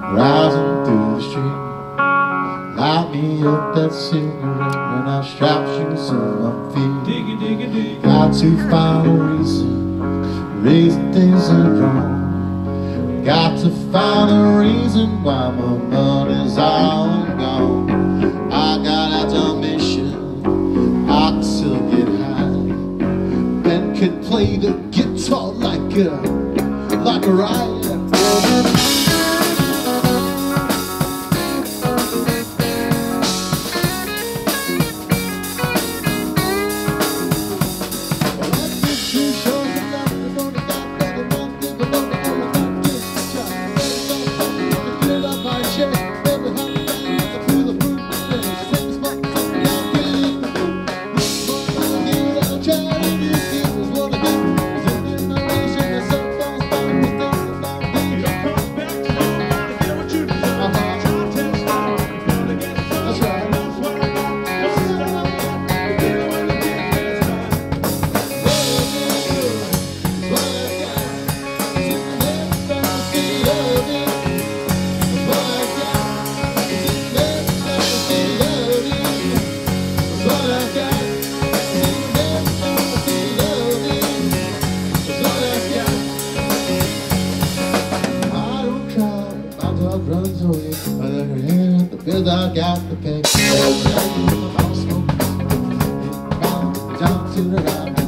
rising through the street. Light me up that cigarette and I'll strap shoes on my feet. Got to find a reason things are wrong. Got to find a reason why my money's all gone. I got out on mission, I can still get high. Ben could play the guitar like a riot. Runs away, but her hand, the bill I got to pay. Down to the right.